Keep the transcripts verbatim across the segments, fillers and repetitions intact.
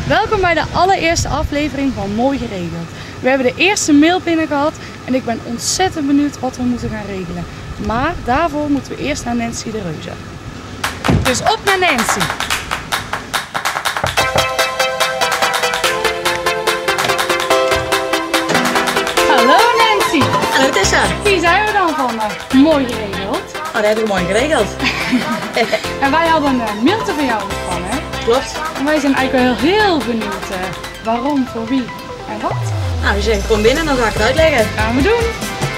Welkom bij de allereerste aflevering van Mooi Geregeld. We hebben de eerste mail binnen gehad en ik ben ontzettend benieuwd wat we moeten gaan regelen. Maar daarvoor moeten we eerst naar Nancy de Reuze. Dus op naar Nancy! Hallo Nancy! Hallo Tessa! Hier zijn we dan van uh, Mooi Geregeld. Oh, dat heb ik mooi geregeld. En wij hadden een mailtje van jou ontvangen. Klopt. En wij zijn eigenlijk wel heel benieuwd uh, waarom, voor wie en wat. Nou, je zegt kom binnen, dan ga ik het uitleggen. Gaan we doen.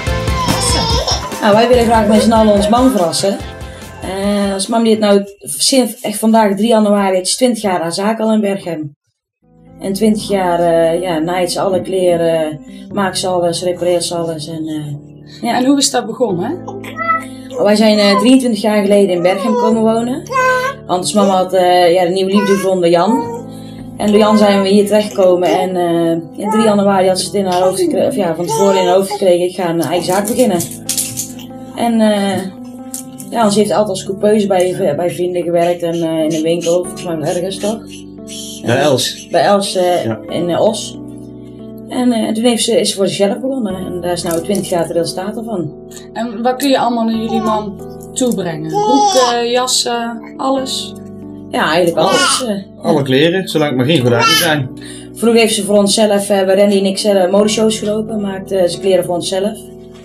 Nou, wij willen graag met z'n allen ons mam verrassen. Uh, ons mam die het nou sinds echt vandaag drie januari, het is twintig jaar haar zaak al in Berchem. En twintig jaar uh, ja, naait ze alle kleren, maakt ze alles, repareert ze alles. En, uh, ja. En hoe is dat begonnen? Wij zijn uh, drieëntwintig jaar geleden in Berchem komen wonen. Want ons mama had uh, ja, de nieuwe liefde gevonden, Jan. En door Jan zijn we hier terechtgekomen en uh, in drie januari had ze het in haar hoofd gekregen, of ja, van tevoren in haar hoofd gekregen, ik ga een eigen zaak beginnen. En uh, ja, ze heeft altijd als coupeuse bij, bij vrienden gewerkt en uh, in een winkel, volgens mij ergens toch? Bij Els. Bij Els uh, Ja. in uh, Os. En uh, toen heeft ze, is ze voor zichzelf begonnen en daar is nu twintig jaar het resultaat ervan. En wat kun je allemaal naar jullie man toebrengen? Broeken, jassen, alles? Ja, eigenlijk alles. Uh, Alle kleren, zolang het maar geen goedheid zijn. Vroeger heeft ze voor onszelf, uh, bij Randy en ik zelf modeshows gelopen, maakte uh, ze kleren voor onszelf.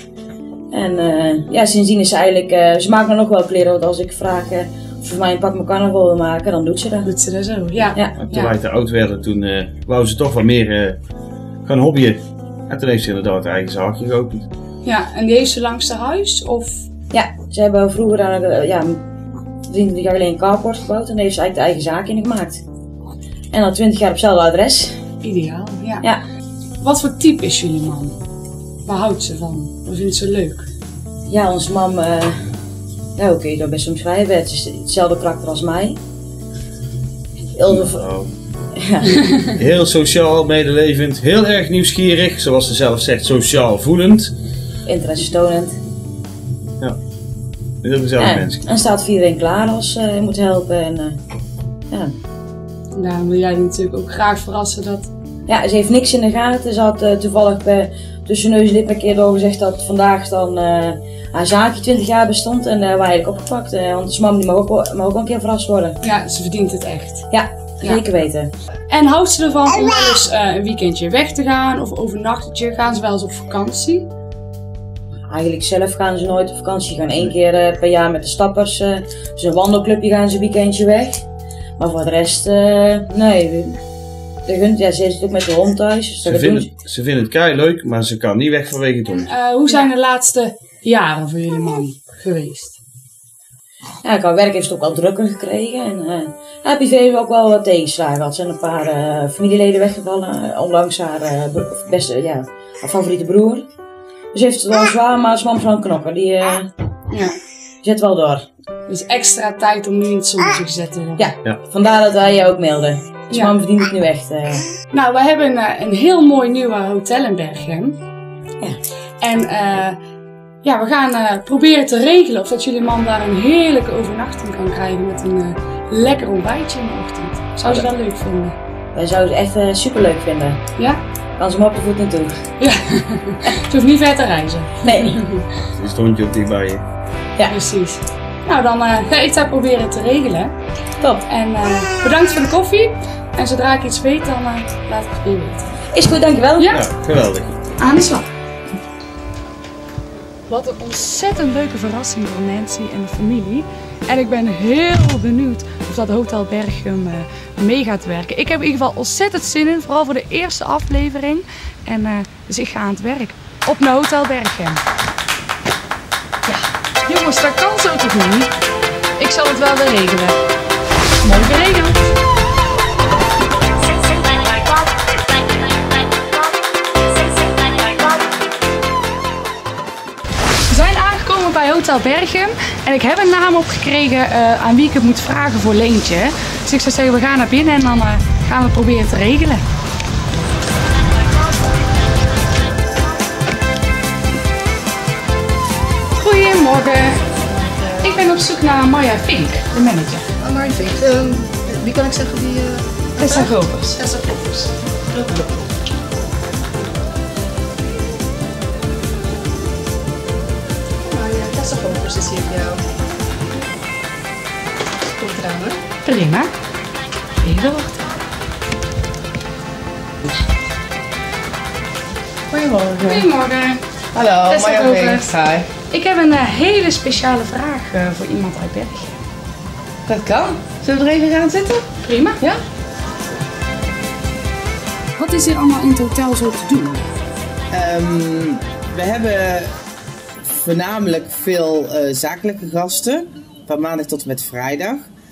En uh, ja, sindsdien is ze eigenlijk, uh, ze maakt me nog wel kleren, want als ik vraag uh, of ze voor mij een pak mijn carnaval wil maken, dan doet ze dat. Doet ze dat zo? Ja. Ja. En toen Ja. wij te oud werden, toen uh, wou ze toch wat meer uh, gaan hobbyen. En toen heeft ze inderdaad haar eigen zaakje geopend. Ja, en die heeft ze langs haar huis? Of? Ja, ze hebben vroeger daar, uh, ja, drieëntwintig jaar geleden een carport gebouwd en daar heeft ze eigenlijk de eigen zaak in gemaakt. En al twintig jaar op hetzelfde adres. Ideaal, ja. Ja. Wat voor type is jullie man? Waar houdt ze van? Wat vindt ze leuk? Ja, onze mam, uh, ja, hoe kun je dat best omschrijven? Het is hetzelfde karakter als mij. Heel veel, Nou, ja. heel sociaal, medelevend, heel erg nieuwsgierig, zoals ze zelf zegt, sociaal voelend. Interessestonend. Ja, een heel gezellig Ja, mens. en staat voor iedereen klaar als uh, je moet helpen. En, uh, ja. En daarom wil jij natuurlijk ook graag verrassen dat... ja, ze heeft niks in de gaten. Ze had uh, toevallig bij, tussen neus en lippen een keer doorgezegd dat vandaag dan uh, haar zaakje twintig jaar bestond. En uh, we eigenlijk opgepakt. Uh, want zijn mam die mag ook, mag ook wel een keer verrast worden. Ja, ze verdient het echt. Ja, Ja. zeker weten. En houdt ze ervan om wel eens uh, een weekendje weg te gaan of overnachtetje? Gaan ze wel eens op vakantie? Eigenlijk zelf gaan ze nooit op vakantie. Ze gaan één keer uh, per jaar met de stappers. Uh, dus een wandelclubje gaan ze een weekendje weg. Maar voor de rest, uh, nee. De gunt, ja, ze zit ook met de hond thuis. Dus Ze dat vindt, doen het, ze vindt het kei leuk, maar ze kan niet weg vanwege het hond. Uh, hoe zijn de laatste jaren voor jullie man geweest? Ja, qua werk heeft ze het ook al drukker gekregen. En uh, ja, privé heeft ook wel wat tegenslagen gehad. Er zijn een paar uh, familieleden weggevallen. Uh, ondanks haar uh, beste, ja, haar favoriete broer. Dus heeft het wel zwaar, maar zijn mam is wel een knokker. Die uh, Ja. zet wel door. Dus extra tijd om nu in het zonnetje gezet te worden. Ja, Ja. vandaar dat wij je ook mailden. Zijn Ja. mam verdient het nu echt. Uh, Nou, we hebben een, een heel mooi nieuw hotel in Berchem. Ja. En uh, ja, we gaan uh, proberen te regelen of dat jullie man daar een heerlijke overnachting kan krijgen met een uh, lekker ontbijtje in de ochtend. Zou ze dat leuk vinden? wij zouden het echt uh, super leuk vinden. Ja? Kan ze hem op de voet naartoe. Ja. Ze hoeft niet ver te reizen. Nee. Er stond je ook dichtbij je. Ja. Precies. Nou, dan uh, ga ik dat proberen te regelen. Top. En uh, bedankt voor de koffie. En zodra ik iets weet, dan uh, laat ik het weer weten. Is goed, dankjewel. Ja? Ja, geweldig. Aan de slag. Wat een ontzettend leuke verrassing voor Nancy en de familie. En ik ben heel benieuwd of dat Hotel Berchem uh, mee gaat werken. Ik heb in ieder geval ontzettend zin in, vooral voor de eerste aflevering. En uh, dus ik ga aan het werk. Op naar Hotel Berchem. Ja, jongens, dat kan zo toch niet? Ik zal het wel weer regelen. Mooi geregeld. Bij Hotel Berchem en ik heb een naam opgekregen uh, aan wie ik het moet vragen voor Leentje. Dus ik zou zeggen, we gaan naar binnen en dan uh, gaan we het proberen te regelen. Goedemorgen. Ik ben op zoek naar Maya Vink, de manager. Oh, Maya Vink. Uh, wie kan ik zeggen die... Uh... Tessa Grovers. Tessa Grovers. Nou ja, Tessa Grovers is hier voor jou. Komt eraan hoor. Prima. Even wachten. Goedemorgen. Goedemorgen. Hallo, Tessa Marja Grovers. Vink. Hi. Ik heb een uh, hele speciale vraag uh, voor iemand uit Bergen. Dat kan. Zullen we er even gaan zitten? Prima. Ja? Wat is hier allemaal in het hotel zo te doen? Um, we hebben voornamelijk veel uh, zakelijke gasten. Van maandag tot en met vrijdag.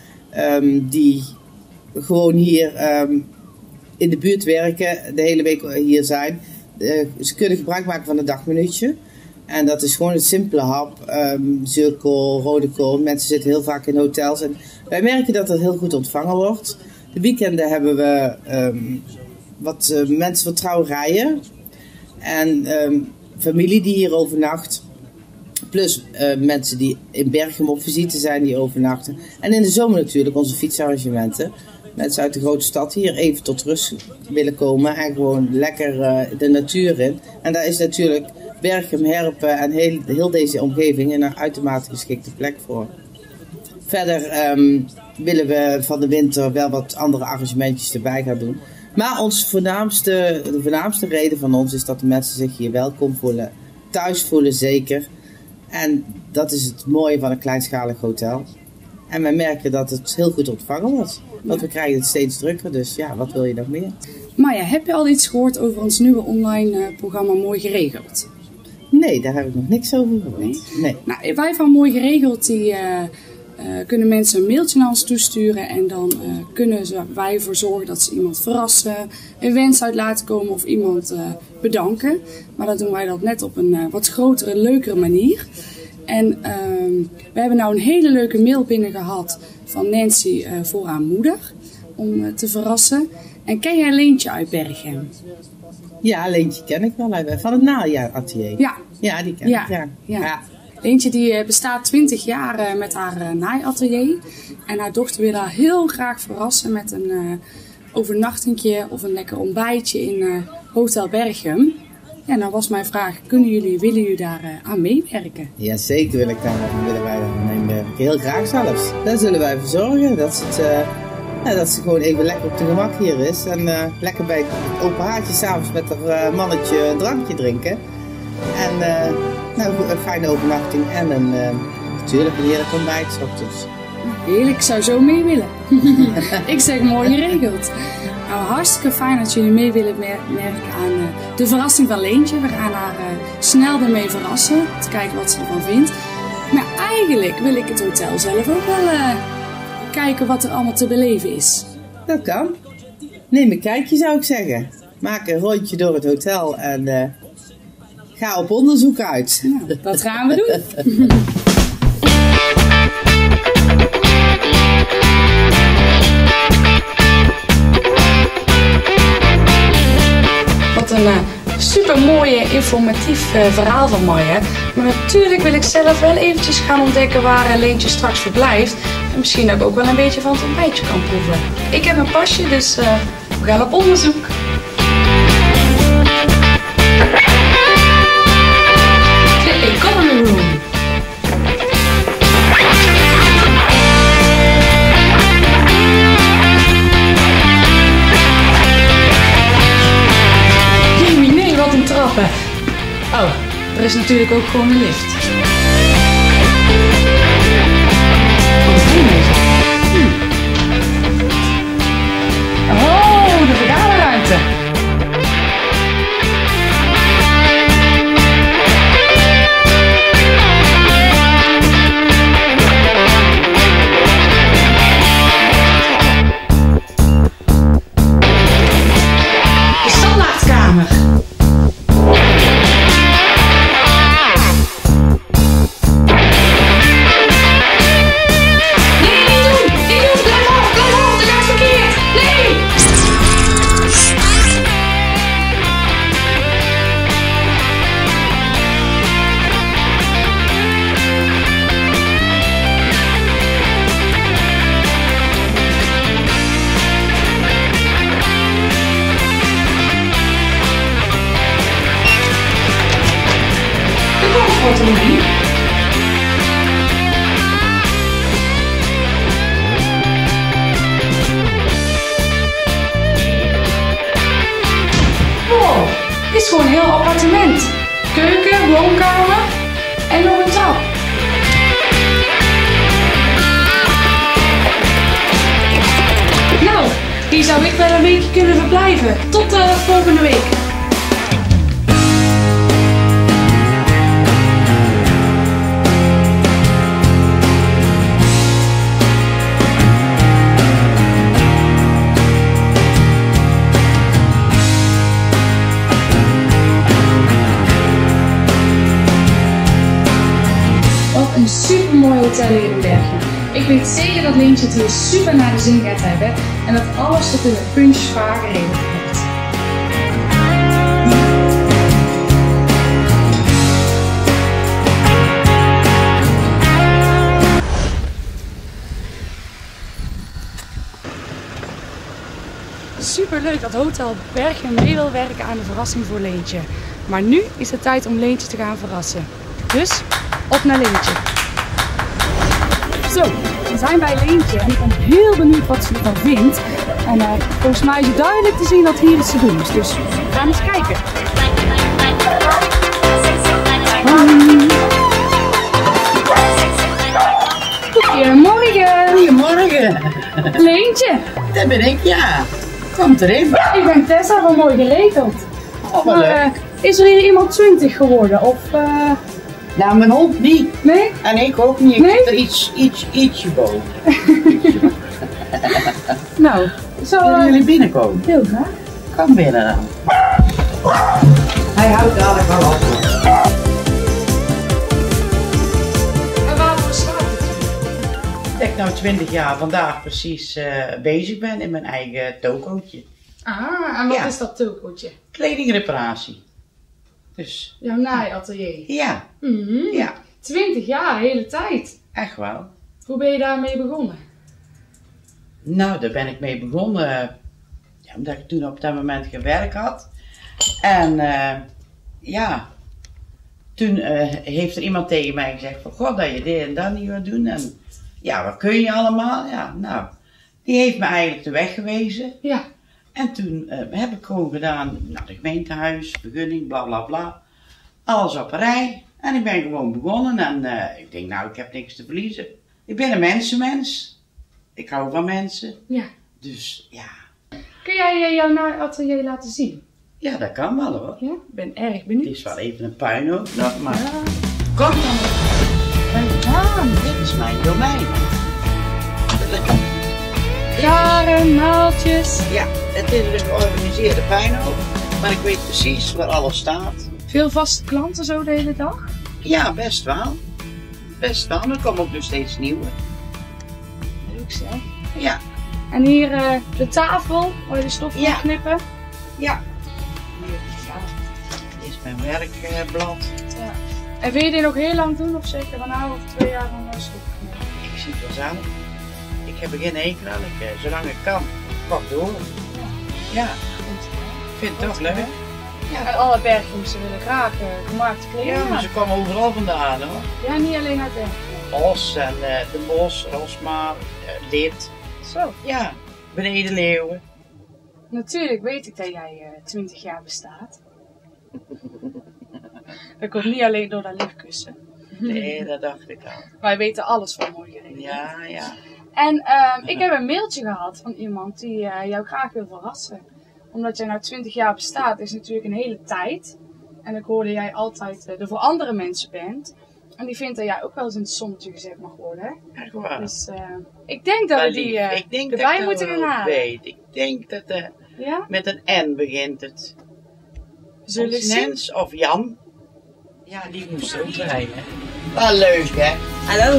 Um, die gewoon hier um, in de buurt werken. De hele week hier zijn. Uh, ze kunnen gebruik maken van een dagmenuutje. En dat is gewoon een simpele hap. Um, zuurkool, rode kool. Mensen zitten heel vaak in hotels. En wij merken dat dat heel goed ontvangen wordt. De weekenden hebben we um, wat uh, mensen wat trouwerijen. En um, familie die hier overnacht. Plus uh, mensen die in Berchem op visite zijn die overnachten. En in de zomer natuurlijk onze fietsarrangementen. Mensen uit de grote stad hier even tot rust willen komen. En gewoon lekker uh, de natuur in. En daar is natuurlijk Berchem, Herpen en heel, heel deze omgeving een uitermate geschikte plek voor. Verder um, willen we van de winter wel wat andere arrangementjes erbij gaan doen. Maar ons voornaamste, de voornaamste reden van ons is dat de mensen zich hier welkom voelen. Thuis voelen zeker. En dat is het mooie van een kleinschalig hotel. En we merken dat het heel goed ontvangen wordt. Want we krijgen het steeds drukker, dus ja, wat wil je nog meer? Maya, heb je al iets gehoord over ons nieuwe online uh, programma Mooi Geregeld? Nee, daar heb ik nog niks over gehoord. Nee. nee. Nou, wij van Mooi Geregeld die, uh, uh, kunnen mensen een mailtje naar ons toesturen. En dan uh, kunnen ze, wij ervoor zorgen dat ze iemand verrassen, een wens uit laten komen of iemand uh, bedanken. Maar dan doen wij dat net op een uh, wat grotere, leukere manier. En uh, we hebben nou een hele leuke mail binnen gehad van Nancy uh, voor haar moeder. Om uh, te verrassen. En ken jij Leentje uit Berchem? Ja, Leentje ken ik wel. Van het naaiatelier. Ja. Ja, die ken ja. ik. Ja. Ja. Ja. Leentje die uh, bestaat twintig jaar uh, met haar uh, naaiatelier. En haar dochter wil haar heel graag verrassen met een uh, overnachtingje of een lekker ontbijtje in uh, Hotel Berchem. Ja, nou was mijn vraag, kunnen jullie, willen jullie daar uh, aan meewerken? Ja, zeker wil ik daar, willen wij daar aan meewerken. Heel graag zelfs. Daar zullen wij voor zorgen dat, het, uh, ja, dat ze gewoon even lekker op de gemak hier is. En uh, lekker bij het open haartje s'avonds met haar uh, mannetje een drankje drinken. En uh, nou, een fijne overnachting en een, uh, natuurlijk een heerlijk ontbijt 's ochtends. Heerlijk, ik zou zo mee willen. Ik zeg mooi geregeld. Nou, hartstikke fijn dat jullie mee willen merken aan uh, de verrassing van Leentje. We gaan haar uh, snel ermee verrassen, te kijken wat ze ervan vindt. Maar eigenlijk wil ik het hotel zelf ook wel uh, kijken wat er allemaal te beleven is. Dat kan. Neem een kijkje zou ik zeggen. Maak een rondje door het hotel en uh, ga op onderzoek uit. Nou, dat gaan we doen. Wat een uh, super mooie, informatief uh, verhaal van Maya. Maar natuurlijk wil ik zelf wel eventjes gaan ontdekken waar uh, Leentje straks verblijft. En misschien dat ik ook wel een beetje van het ontbijtje kan proeven. Ik heb een pasje, dus uh, we gaan op onderzoek. De economy room. Trappen. Oh, er is natuurlijk ook gewoon een lift. Hm. Oh, de vergaderruimte. De standaardkamer. appartement. Keuken, woonkamer en nog een trap. Nou, hier zou ik wel een weekje kunnen verblijven. Tot uh, volgende week. Een super mooi hotel hier in Berchem. Ik weet zeker dat Leentje het hier super naar de zin gaat hebben en dat alles tot in de punch vaak geregeld wordt. Super leuk dat Hotel Berchem mee wil werken aan de verrassing voor Leentje. Maar nu is het tijd om Leentje te gaan verrassen. Dus op naar Leentje. Zo, we zijn bij Leentje en ik ben heel benieuwd wat ze ervan vindt. En uh, volgens mij is het duidelijk te zien dat hier iets te doen is. Dus we gaan eens kijken. Goedemorgen. Goedemorgen. Leentje. Dat ben ik, ja. Kom erin. Ik ben Tessa van Mooi Geregeld. Oh, maar uh, is er hier iemand twintig geworden? Of, uh... Nou, mijn hond niet. Nee? En ik ook niet. Ik Nee? zit er iets, iets, ietsje boven. Nou, zo... Willen Uh... jullie binnenkomen? Heel graag. Kom binnen dan. Hij houdt dadelijk wel op. En waarom slaat het? Dat ik nou twintig jaar vandaag precies uh, bezig ben in mijn eigen tokootje. Ah, en wat Ja. is dat tokootje? Kledingreparatie. Dus, Jouw naaiatelier. ja. Mhm. Ja, twintig jaar, hele tijd. echt wel. Hoe ben je daarmee begonnen? Nou, daar ben ik mee begonnen. Ja, omdat ik toen op dat moment gewerkt had. En uh, ja, toen uh, heeft er iemand tegen mij gezegd van, god, dat je dit en dat niet wilt doen. En ja, wat kun je allemaal? Ja, nou, die heeft me eigenlijk de weg gewezen. Ja. En toen uh, heb ik gewoon gedaan, nou, de gemeentehuis, vergunning, bla bla bla. Alles op een rij. En ik ben gewoon begonnen en uh, ik denk, nou, ik heb niks te verliezen. Ik ben een mensenmens. Ik hou van mensen. Ja. Dus ja, Kun jij uh, jouw naaiatelier laten zien? ja, dat kan wel hoor. Ja, ik ben erg benieuwd. Het is wel even een puinhoop nog, maar Ja. kom dan. Kijk aan. Dit is mijn domein. Garen, naaltjes. Ja, het is een georganiseerde puinhoop, maar ik weet precies waar alles staat. Veel vaste klanten zo de hele dag? Ja, best wel. Best wel, er komen ook nog steeds nieuwe. Leuk zeg. Ja, En hier uh, de tafel waar je de stof Ja. kan knippen. ja. Dit is mijn werkblad. Ja. En wil je dit nog heel lang doen of zeker van nou of twee jaar van uh, stof knippen? Ik zie het wel zelf. Ik heb er geen hekel aan. Ik, uh, zolang ik kan, kom door. Ja, ik vind het toch leuk. Ja. En alle berggemsen willen graag uh, gemaakte kleding. Ja, maar ze komen overal vandaan hoor. Ja, niet alleen uit Bergen. Os en uh, de Bos, Rosmar, uh, Dit. Zo. Ja, Beneden Leeuwen. Natuurlijk weet ik dat jij uh, twintig jaar bestaat. Dat komt niet alleen door dat liefkussen. Nee, dat dacht ik al. Wij weten alles van Mooi Geregeld. Ja, ja. En uh, ik heb een mailtje gehad van iemand die uh, jou graag wil verrassen. Omdat jij nou twintig jaar bestaat, is natuurlijk een hele tijd. En ik hoorde jij altijd uh, er voor andere mensen bent. En die vindt dat jij ook wel eens in het zonnetje gezet mag worden. Hè? Echt waar. Dus uh, ik denk dat we die uh, ik denk erbij dat moeten ik gaan dat wel halen. weet. Ik denk dat uh, Ja? met een N begint het. Zullen we zien? Nens of Jan. Ja, die moest ook rijden. Wel leuk hè. Hallo.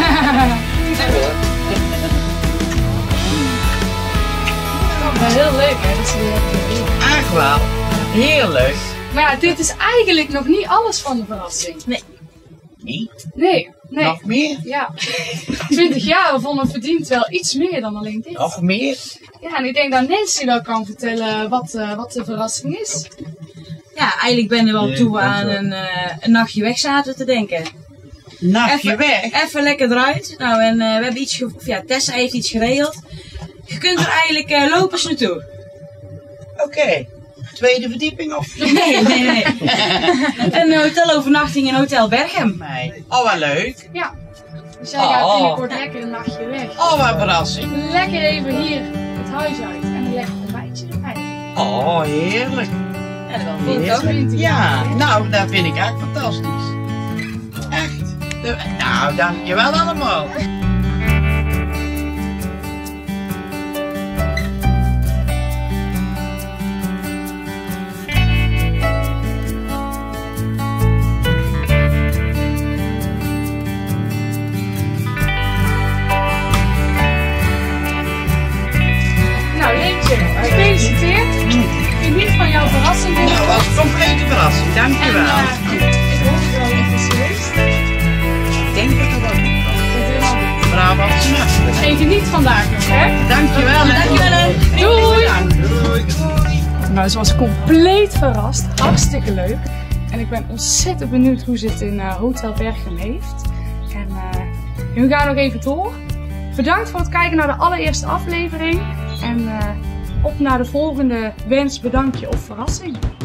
Maar heel leuk hè, dat ze weer hebben doen. Echt wel. Heel leuk. Maar ja, dit is eigenlijk nog niet alles van de verrassing. Nee. Nee, nee. Nog meer? Ja. twintig jaar vonden verdient wel iets meer dan alleen dit. Nog meer? Ja, en ik denk dat Nancy wel kan vertellen wat, uh, wat de verrassing is. Ja, eigenlijk ben ik wel Nee, toe dat aan wel. een, uh, een nachtje weg zaten te denken. Nachtje Even- weg? Even lekker eruit. Nou, en uh, we hebben iets, ge- of ja, Tessa heeft iets geregeld. Je kunt er eigenlijk uh, lopen naartoe. Oké. tweede verdieping of? Nee, nee, nee. Een hotelovernachting in Hotel Berchem. Nee. Oh, wat leuk. Ja. Dus jij Oh. gaat binnenkort lekker een nachtje weg. Oh, wat verrassing. Lekker even hier het huis uit en een lekker ontbijtje erbij. Oh, heerlijk. Ja, dat wel Vind goed ik toch? vind ik Ja, nou, dat vind ik echt fantastisch. Echt. De- Nou, dankjewel allemaal. Nou, Leentje, gefeliciteerd. Geniet van jouw verrassing. Nou, dat was een complete verrassing. En, Dankjewel. eh, ik hoop dat het wel lief is geweest. Ik denk dat dat wel goed was. Dat is helemaal goed. Brabantse nacht. En geniet vandaag nog, hè? Dankjewel. Dankjewel. Doei! Doei. Doei. Nou, ze was compleet verrast. Hartstikke leuk. En ik ben ontzettend benieuwd hoe ze het in uh, Hotel Berchem heeft. En uh, we gaan nog even door. Bedankt voor het kijken naar de allereerste aflevering. En uh, op naar de volgende wens, bedankje of verrassing.